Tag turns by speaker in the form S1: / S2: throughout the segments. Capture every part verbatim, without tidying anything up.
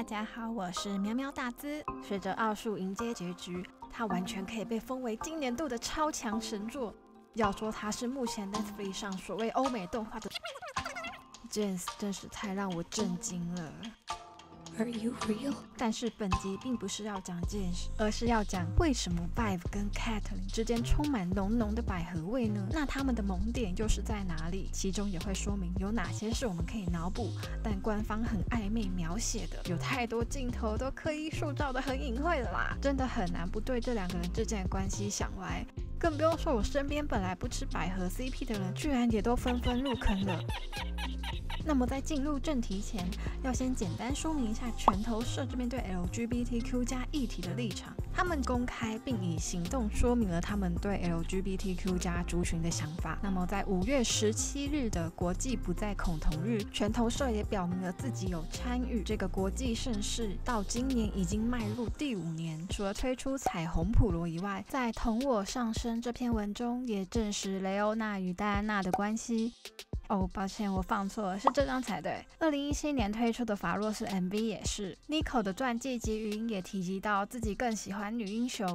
S1: 大家好，我是喵喵大兹。随着奥数迎接结局，它完全可以被封为今年度的超强神作。要说它是目前 Netflix 上所谓欧美动画的 James 真是太让我震惊了。
S2: Are you real？
S1: 但是本集并不是要讲 James， 而是要讲为什么 Vibe 跟 Caitlyn 之间充满浓浓的百合味呢？那他们的萌点又是在哪里？其中也会说明有哪些是我们可以脑补，但官方很暧昧描写的，有太多镜头都刻意塑造的很隐晦了啦，真的很难不对这两个人之间的关系想歪。更不用说我身边本来不吃百合 C P 的人，居然也都纷纷入坑了。那么在进入正题前，要先简单说明一下拳头社这边对 L G B T Q 加议题的立场。他们公开并以行动说明了他们对 L G B T Q 加族群的想法。那么在五月十七日的国际不再恐同日，拳头社也表明了自己有参与这个国际盛事，到今年已经迈入第五年。除了推出彩虹普罗以外，在同我上升这篇文中也证实雷欧娜与戴安娜的关系。哦，抱歉，我放错了，是这张才对。二零一七年推出的法洛斯 M V 也是。Nico 的传记及语音也提及到自己更喜欢女英雄。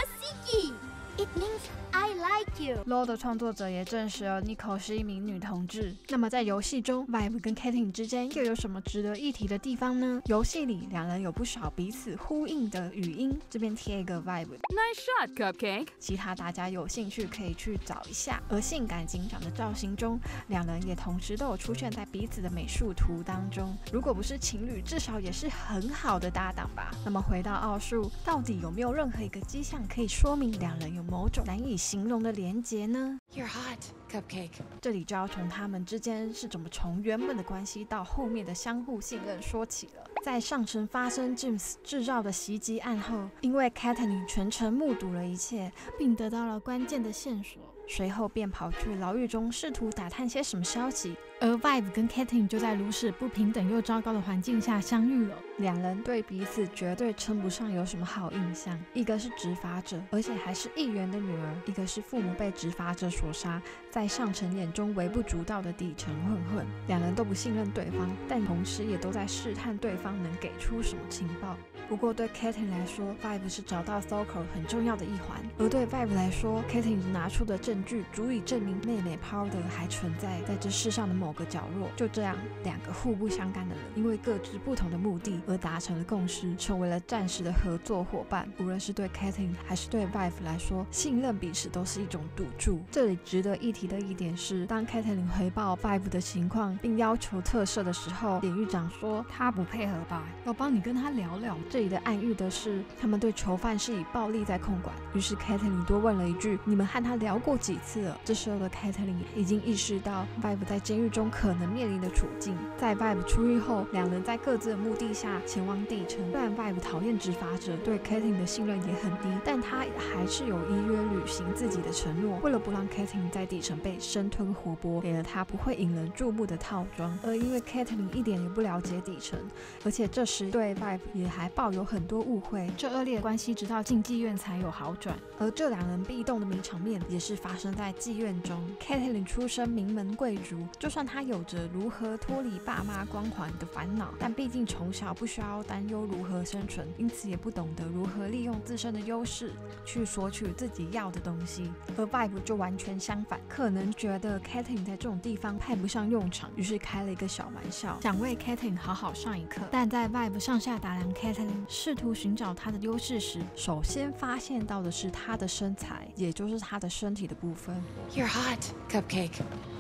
S2: It means I like you.
S1: L O 的创作者也证实了 Nico 是一名女同志。那么在游戏中 ，Vibe 跟 Caitlyn 之间又有什么值得一提的地方呢？游戏里两人有不少彼此呼应的语音，这边贴一个 Vibe。Nice
S3: shot, Cupcake。
S1: 其他大家有兴趣可以去找一下。而性感警长的造型中，两人也同时都有出现在彼此的美术图当中。如果不是情侣，至少也是很好的搭档吧。那么回到奥数，到底有没有任何一个迹象可以说明两人有某种难以形容的连结呢？
S2: You're hot, Cupcake。
S1: 这里就要从他们之间是怎么从原本的关系到后面的相互信任说起了。在上层发生 James 制造的袭击案后，因为 Caitlyn 全程目睹了一切，并得到了关键的线索，随后便跑去牢狱中试图打探些什么消息。而 Vibe 跟 Caitlyn 就在如此不平等又糟糕的环境下相遇了。两人对彼此绝对称不上有什么好印象，一个是执法者，而且还是议员的女儿；一个是父母被执法者所杀，在上层眼中微不足道的底层混混。两人都不信任对方，但同时也都在试探对方能给出什么情报。不过对 Caitlyn 来说 ，Vibe 是找到 Soul 很重要的一环；而对 Vibe 来说 ，Caitlyn 拿出的证据足以证明妹妹 Powder 还存在在这世上的某个角落。就这样，两个互不相干的人，因为各自不同的目的而达成了共识，成为了暂时的合作伙伴。无论是对 Caitlyn 还是对 Vibe 来说，信任彼此都是一种赌注。这里值得一提的一点是，当 Caitlyn 回报 Vibe 的情况，并要求特赦的时候，典狱长说他不配合吧，要帮你跟他聊聊。这里的暗喻的是，他们对囚犯是以暴力在控管。于是 Caitlyn 多问了一句：“你们和他聊过几次了？”这时候的 Caitlyn 已经意识到 Vibe 在监狱中可能面临的处境。在 Vibe 出狱后，两人在各自的目的下前往底层。虽然 Vibe 讨厌执法者，对 Caitlyn 的信任也很低，但他还是有依约履行自己的承诺。为了不让 Caitlyn 在底层被生吞活剥，给了他不会引人注目的套装。而因为 Caitlyn 一点也不了解底层，而且这时对 Vibe 也还抱有很多误会，这恶劣的关系直到进妓院才有好转。而这两人必动的名场面也是发生在妓院中。Caitlyn 出身名门贵族，就算她有着如何脱离爸妈光环的烦恼，但毕竟从小不需要担忧如何生存，因此也不懂得如何利用自身的优势去索取自己要的东西。而 Vibe 就完全相反，可能觉得 Caitlyn 在这种地方派不上用场，于是开了一个小玩笑，想为 Caitlyn 好好上一课。但在 Vibe 上下打量 Caitlyn， 试图寻找她的优势时，首先发现到的是她的身材，也就是她的身体的部分。
S2: You're hot, Cupcake.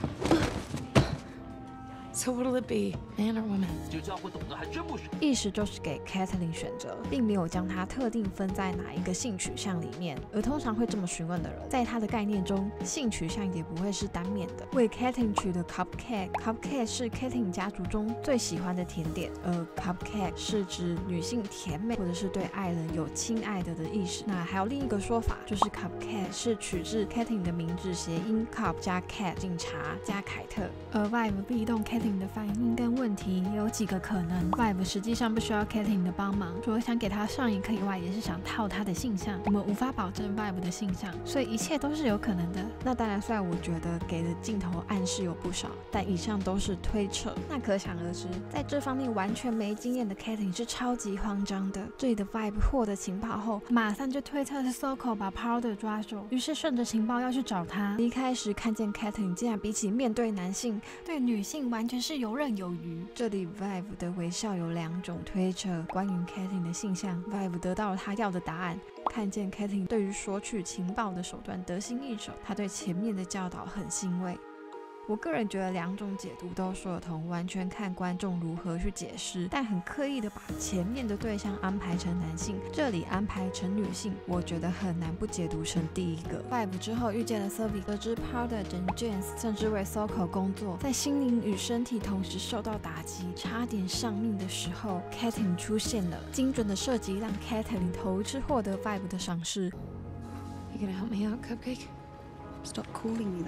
S2: So what'll it be, man or woman?
S3: 就这样会懂得还真不少。
S1: 意思就是给 Caitlyn 选择，并没有将她特定分在哪一个性取向里面。而通常会这么询问的人，在他的概念中，性取向也不会是单面的。为 Caitlyn 取的 Cupcake，Cupcake 是 Caitlyn 家族中最喜欢的甜点，而 Cupcake 是指女性甜美或者是对爱人有亲爱的的意思。那还有另一个说法，就是 Cupcake 是取自 Caitlyn 的名字谐音 Cup 加 Cat 警察加凯特，而 Vibe 必动 Caitlyn Caitlin 的反应跟问题有几个可能。Vibe 实际上不需要 Caitlin 的帮忙，除了想给他上一课以外，也是想套他的性向。我们无法保证 Vibe 的性向，所以一切都是有可能的。那当然，虽然我觉得给的镜头暗示有不少，但以上都是推测。那可想而知，在这方面完全没经验的 Caitlin 是超级慌张的。这里的 Vibe 获得情报后，马上就推测是 Soko 把 Powder 抓走，于是顺着情报要去找他。离开时看见 Caitlin 竟然比起面对男性，对女性完全是游刃有余。这里 Vibe 的微笑有两种推测，关于 Caitlin 的性向 ，Vibe 得到了他要的答案。看见 Caitlin 对于索取情报的手段得心应手，他对前面的教导很欣慰。我个人觉得两种解读都说得通，完全看观众如何去解释，但很刻意的把前面的对象安排成男性，这里安排成女性，我觉得很难不解读成第一个。Vibe 之后遇见了 Sylvie， 得知 Powder 跟 James 甚至为 Soko 工作，在心灵与身体同时受到打击，差点丧命的时候 Caitlin 出现了，精准的射击让 Caitlin 头一次获得 Vibe 的赏识。
S4: You gonna help me out, Cupcake?
S5: Stop calling me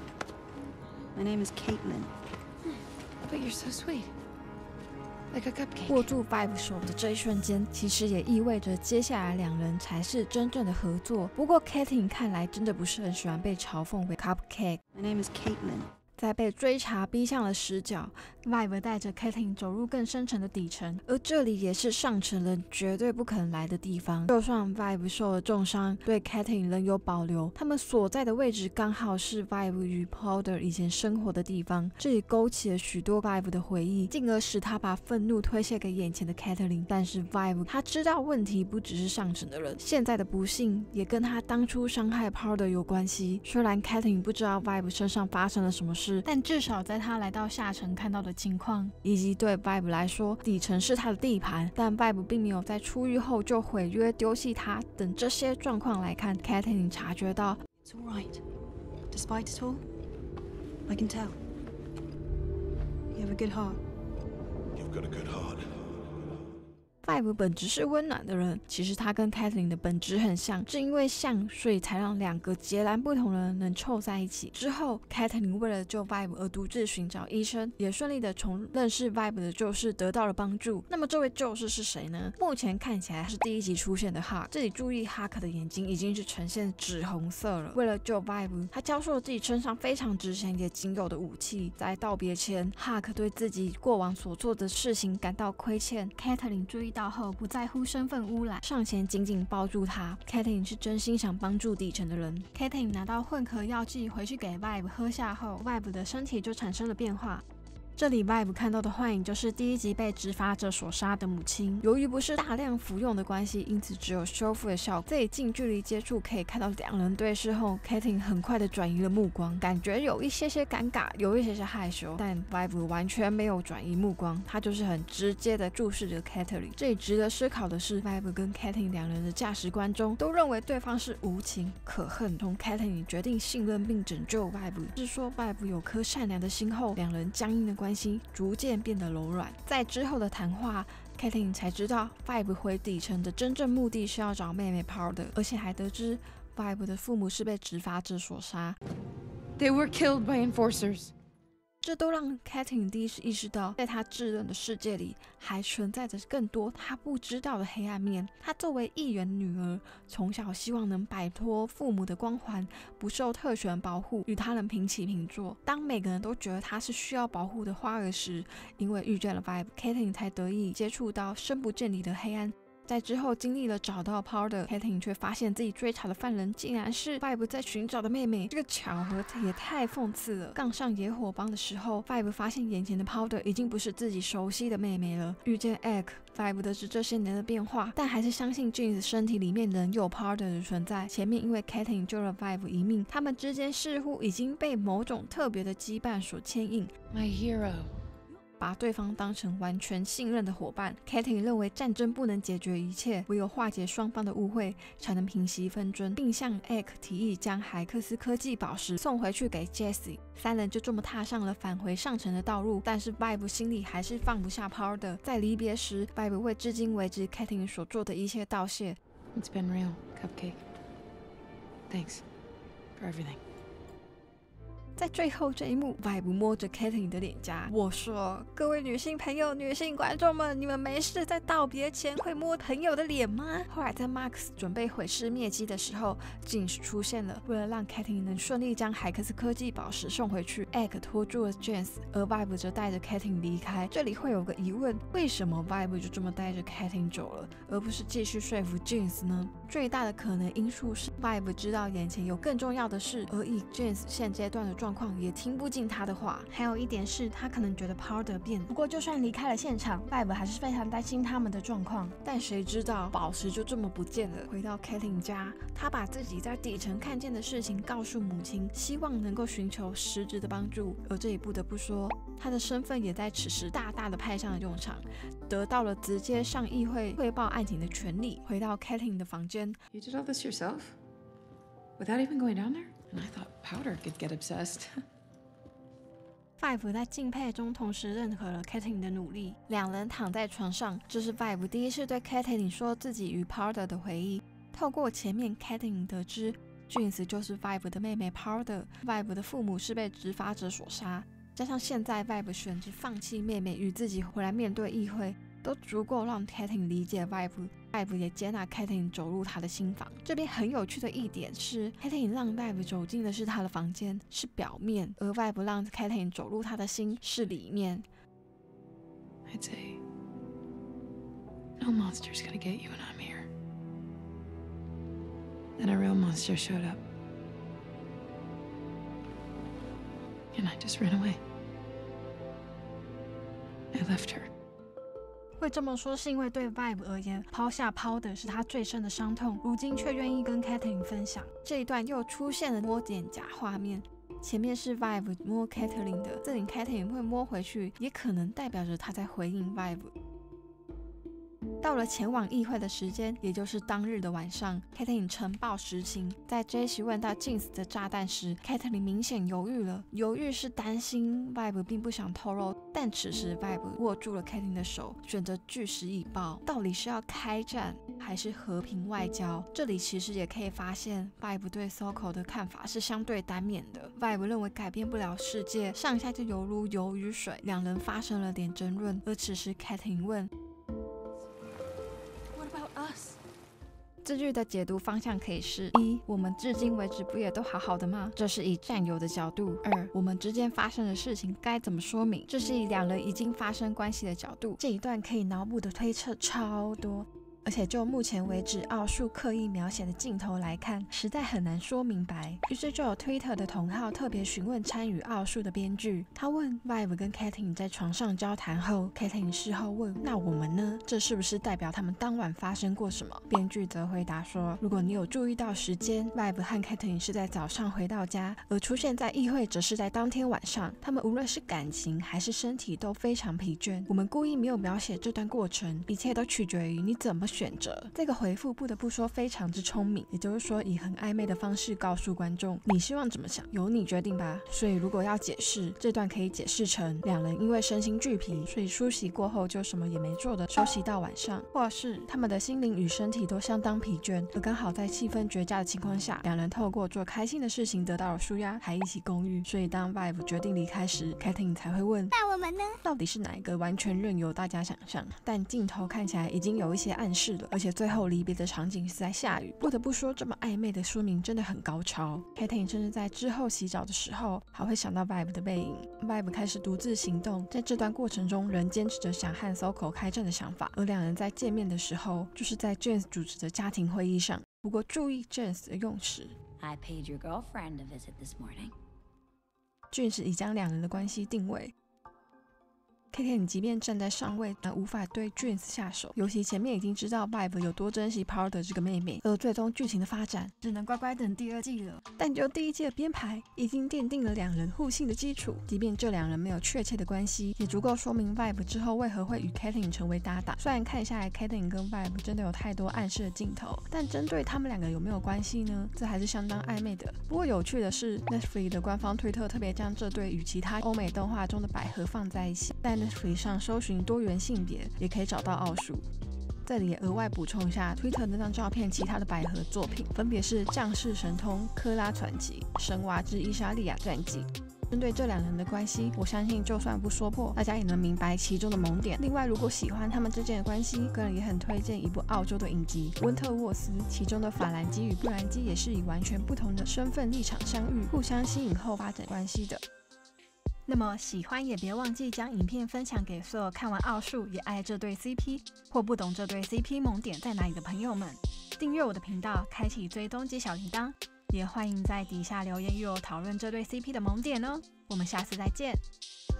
S5: that.My name is Caitlin.
S4: But you're so sweet. Like a cupcake.
S1: 握住 Vibe 手的这一瞬间，其实也意味着接下来两人才是真正的合作。不过 Caitlin 看来真的不是很喜欢被嘲讽为 Cupcake。
S5: My name is Caitlin.
S1: 在被追查逼向了死角， Vibe 带着 Caitlin 走入更深层的底层，而这里也是上层人绝对不可能来的地方。就算 Vibe 受了重伤，对 Caitlin 仍有保留，他们所在的位置刚好是 Vibe 与 Powder 以前生活的地方，这里勾起了许多 Vibe 的回忆，进而使他把愤怒推卸给眼前的 Caitlin。但是 Vibe 他知道问题不只是上层的人，现在的不幸也跟他当初伤害 Powder 有关系。虽然 Caitlin 不知道 Vibe 身上发生了什么事，但至少在他来到下层看到的情况，以及对 Vibe 来说，底层是他的地盘，但 Vibe 并没有在出狱后就毁约丢弃他等这些状况来看 ，Caitlin 察觉到
S5: It's all right. Despite it all, I can tell. You have a good heart.
S6: You've got a good heart.Vibe
S1: 本质是温暖的人，其实他跟 Caitlin 的本质很像，正因为像，所以才让两个截然不同的人能凑在一起。之后 Caitlin 为了救 Vibe 而独自寻找医生，也顺利的从认识 Vibe 的救世得到了帮助。那么这位救世是谁呢？目前看起来是第一集出现的 Huck。这里注意 Huck 的眼睛已经是呈现紫红色了。为了救 Vibe， 他交出了自己身上非常值钱也仅有的武器。在道别前 ，Huck 对自己过往所做的事情感到亏欠。Caitlin 注意到后不在乎身份污染，上前紧紧抱住他。Caitlin 是真心想帮助底层的人。Caitlin 拿到混合药剂回去给 Vibe 喝下后 ，Vibe 的身体就产生了变化。这里 Vibe 看到的幻影就是第一集被执法者所杀的母亲。由于不是大量服用的关系，因此只有修复的效果。这里近距离接触可以看到两人对视后 ，Caitlin 很快的转移了目光，感觉有一些些尴尬，有一些些害羞。但 Vibe 完全没有转移目光，他就是很直接的注视着 Caitlin。这里值得思考的是 ，Vibe 跟 Caitlin 两人的价值观中都认为对方是无情可恨。从 Caitlin 决定信任并拯救 Vibe， 是说 Vibe 有颗善良的心后，两人僵硬的关系。关系逐渐变得柔软。在之后的谈话 ，Caitlin 才知道 Vibe 回底层的真正目的是要找妹妹 Powder， 而且还得知 Vibe 的父母是被执法者所杀。
S4: They were killed by enforcers.
S1: 这都让 Caitlin 第一次意识到，在她稚嫩的世界里，还存在着更多她不知道的黑暗面。她作为议员女儿，从小希望能摆脱父母的光环，不受特权保护，与他人平起平坐。当每个人都觉得她是需要保护的花儿时，因为遇见了 Vibe，Caitlin 才得以接触到深不见底的黑暗。在之后经历了找到 Powder， Caitlin 却发现自己追查的犯人竟然是 Vibe 在寻找的妹妹，这个巧合也太讽刺了。杠上野火帮的时候 ，Vibe 发现眼前的 Powder 已经不是自己熟悉的妹妹了。遇见 Egg，Vibe 得知这些年的变化，但还是相信 James 身体里面仍有 Powder 的存在。前面因为 Caitlin 救了 Vibe 一命，他们之间似乎已经被某种特别的羁绊所牵引。
S4: My hero.
S1: 把对方当成完全信任的伙伴 ，Caitlin 认为战争不能解决一切，唯有化解双方的误会，才能平息纷争，并向 Egg 提议将海克斯科技宝石送回去给 Jesse。三人就这么踏上了返回上层的道路，但是 Vibe 心里还是放不下 Powder。在离别时 ，Vibe 为至今为止 Caitlin 所做的一切道谢。
S4: It's been real, Cupcake. Thanks for everything.
S1: 在最后这一幕 ，Vibe 摸着 Caitlyn 的脸颊，我说：“各位女性朋友、女性观众们，你们没事在道别前会摸朋友的脸吗？”后来在 Max 准备毁尸灭迹的时候 ，Jinx 出现了，为了让 Caitlyn 能顺利将海克斯科技宝石送回去 ，Egg 拖住了 Jinx， 而 Vibe 则带着 Caitlyn 离开。这里会有个疑问：为什么 Vibe 就这么带着 Caitlyn 走了，而不是继续说服 Jinx 呢？最大的可能因素是 Vibe 知道眼前有更重要的事，而以 Jinx 现阶段的状况也听不进他的话。还有一点是他可能觉得 Powder 变，不过就算离开了现场 ，Vibe 还是非常担心他们的状况。但谁知道宝石就这么不见了。回到 Caitlyn 家，他把自己在底层看见的事情告诉母亲，希望能够寻求实质的帮助。而这里不得不说，他的身份也在此时大大的派上了用场，得到了直接向议会汇报案情的权利。回到 Caitlyn 的房间
S4: You did all this yourself? Without even going down there? And I thought Powder could get obsessed.
S1: Vibe 在敬佩中同时认可了 Caitlyn 的努力。两人躺在床上，这是 Vibe 第一次对 Caitlyn 说自己与 Powder 的回忆。透过前面 Caitlyn 得知 Jinx 就是 Vibe 的妹妹 Powder，Vibe 的父母是被执法者所杀，加上现在 Vibe 选择放弃妹妹与自己回来面对议会，都足够让 Caitlyn 理解 Vibe。Vibe 也接纳 Caitlyn 走入他的新房。这边很有趣的一点是 ，Caitlyn 让 Vibe 走进的是他的房间，是表面；而 Vibe 让 Caitlyn 走入他的心，是里面。
S4: I'd say no monster's gonna get you when I'm here. Then a real monster showed up, and I just ran away. I left her.
S1: 会这么说是因为对 Vibe 而言，抛下 Powder 是他最深的伤痛，如今却愿意跟 Caitlyn 分享。这一段又出现了摸脸颊画面，前面是 Vibe 摸 Caitlyn 的，这里 Caitlyn 会摸回去，也可能代表着他在回应 Vibe。到了前往议会的时间，也就是当日的晚上 ，Caitlyn 呈报实情。在 Jesse 问到 Jinx 的炸弹时 ，Caitlyn 明显犹豫了。犹豫是担心 Vibe 并不想透露，但此时 Vibe 握住了 Caitlyn 的手，选择据实以报。到底是要开战，还是和平外交？这里其实也可以发现 ，Vibe 对 Soko 的看法是相对单面的。Vibe 认为改变不了世界，上下就犹如油与水，两人发生了点争论。而此时 Caitlyn 问。这句的解读方向可以是：一，我们至今为止不也都好好的吗？这是以战友的角度；二，我们之间发生的事情该怎么说明？这是以两人已经发生关系的角度。这一段可以脑补的推测超多。而且就目前为止奥数刻意描写的镜头来看，实在很难说明白。于是就有 Twitter 的同号特别询问参与奥数的编剧，他问 Vibe 跟 Caitlyn 在床上交谈后 ，Caitlyn 事后问：“那我们呢？这是不是代表他们当晚发生过什么？”编剧则回答说：“如果你有注意到时间 ，Vibe 和 Caitlyn 是在早上回到家，而出现在议会则是在当天晚上。他们无论是感情还是身体都非常疲倦。我们故意没有描写这段过程，一切都取决于你怎么选择。”这个回复不得不说非常之聪明，也就是说以很暧昧的方式告诉观众，你希望怎么想，由你决定吧。所以如果要解释，这段可以解释成两人因为身心俱疲，所以梳洗过后就什么也没做的休息到晚上，或是他们的心灵与身体都相当疲倦，而刚好在气氛绝佳的情况下，两人透过做开心的事情得到了抒压，还一起共浴。所以当 Vibe 决定离开时 ，Caitlyn 才会问：“
S2: 那我们呢？
S1: 到底是哪一个？”完全任由大家想象。但镜头看起来已经有一些暗示了，而且最后离别的场景是在下雨。不得不说，这么暧昧的说明真的很高超。Caitlyn 甚至在之后洗澡的时候，还会想到 Vibe 的背影。Vibe 开始独自行动，在这段过程中，仍坚持着想和 Soko 开战的想法。而两人在见面的时候，就是在 Jinx 主持的家庭会议上。不过注意 Jinx 的用词。
S7: I paid your girlfriend a visit this morning.
S1: Jinx 已将两人的关系定位。Caitlyn 即便站在上位，但无法对 Jinx 下手。尤其前面已经知道 Vibe 有多珍惜 Powder 这个妹妹，而最终剧情的发展只能乖乖等第二季了。但就第一季的编排，已经奠定了两人互信的基础。即便这两人没有确切的关系，也足够说明 Vibe 之后为何会与 Caitlyn 成为搭档。虽然看下来 Caitlyn 跟 Vibe 真的有太多暗示的镜头，但针对他们两个有没有关系呢？这还是相当暧昧的。不过有趣的是 ，Netflix 的官方推特特别将这对与其他欧美动画中的百合放在一起，在 Netflix 上搜寻多元性别，也可以找到奥数。这里也额外补充一下 Twitter 那张照片，其他的百合作品分别是《降世神通》《科拉传奇》《神娃之伊莎利亚传记》。 针对这两人的关系，我相信就算不说破，大家也能明白其中的萌点。另外，如果喜欢他们之间的关系，个人也很推荐一部澳洲的影集《温特沃斯》，其中的法兰基与布兰基也是以完全不同的身份立场相遇，互相吸引后发展关系的。那么喜欢也别忘记将影片分享给所有看完奥数也爱这对 C P 或不懂这对 C P 萌点在哪里的朋友们。订阅我的频道，开启追踪及小铃铛，也欢迎在底下留言与我讨论这对 C P 的萌点哦。我们下次再见。